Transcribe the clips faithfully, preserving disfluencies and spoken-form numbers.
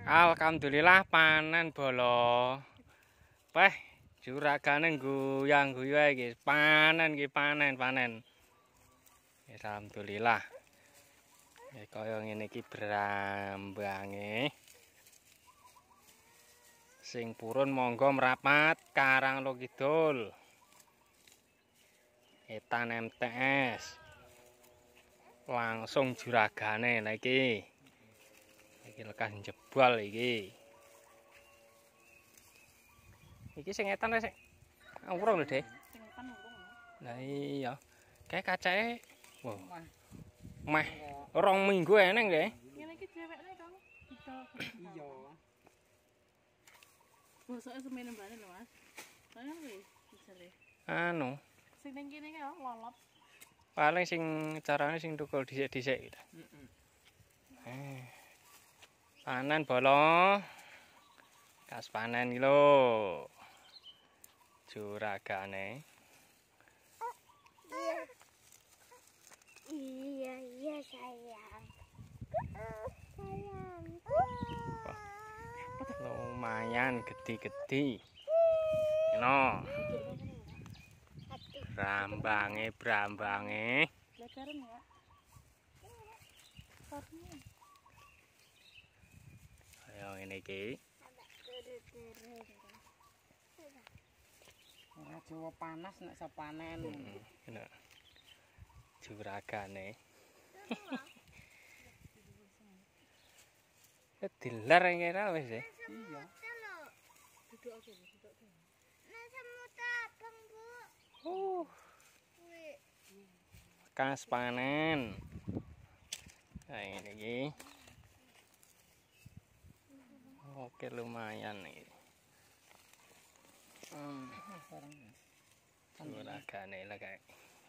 Alhamdulillah panen bolo. Peh juragane guyang-guyu iki. Panen iki panen panen. Alhamdulillah. Ya kaya ngene iki brambange. Sing purun monggo merapat Karang Lo Kidul. Etan M T S. Langsung juragane lha iki. Iki lekas jebol iki. Iki sing etan sing urung lho, Dek. Sing etan urung. Lah iya. Kayak kacake wow. Meh rong minggu eneng, Dek. Ngene iki dhewekne to. Bisa. Iya. Bosoke semene mbane lho, Mas. Saya wis dijere. Anu, Sing ning kene ki lolop. paling sing carane sing tukul dhisik-dhisik gitu. Heeh. Eh. Panen bolo. Kas panen iki lho. Juragane. Iya, iya sayang. Sayang. Lumayan gede-gede. Eno. Brambange, brambange. Belajaran ya. Sornya. Ayo ngene iki. Ora Jawa panas nek iso panen. Eno. Juragane. Dilar kira wis e. Iya. Duduk aja, duduk aja. Nah, semut abang, Bu. Uh, Wih. kas panen. Nah, ini iki. Oke, lumayan iki. Hmm, juragane lah kayak.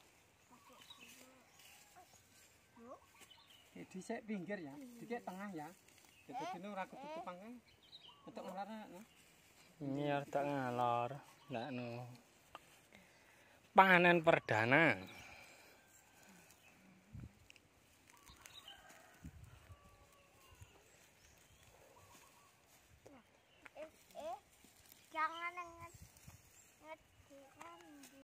Eh, dhisik pinggir ya, dikek tengah ya. Jadi kene ora ketutup pangke. Untuk ngelar no. Ini tak ngalor, ndak nu. Panen perdana.